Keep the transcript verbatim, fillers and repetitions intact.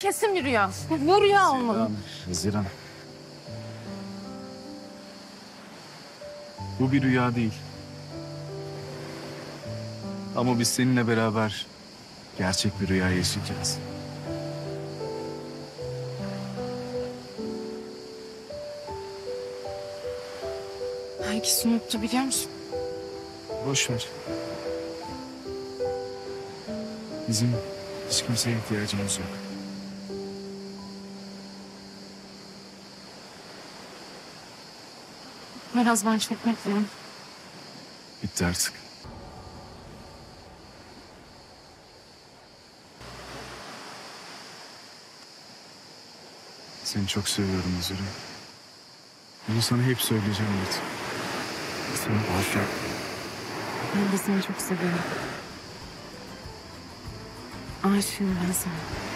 kesin bir rüya. Bu rüya olmalı. Haziran. Bu bir rüya değil. Ama biz seninle beraber gerçek bir rüya yaşayacağız. Herkes unuttu biliyor musun? Boş ver. Bizim hiç kimseye ihtiyacımız yok. Biraz ben çok mutluyum. Bitti artık. Seni çok seviyorum Haziran. Bunu sana hep söyleyeceğim artık. Seni affet. Ben de seni çok seviyorum. Aşığım ben sana.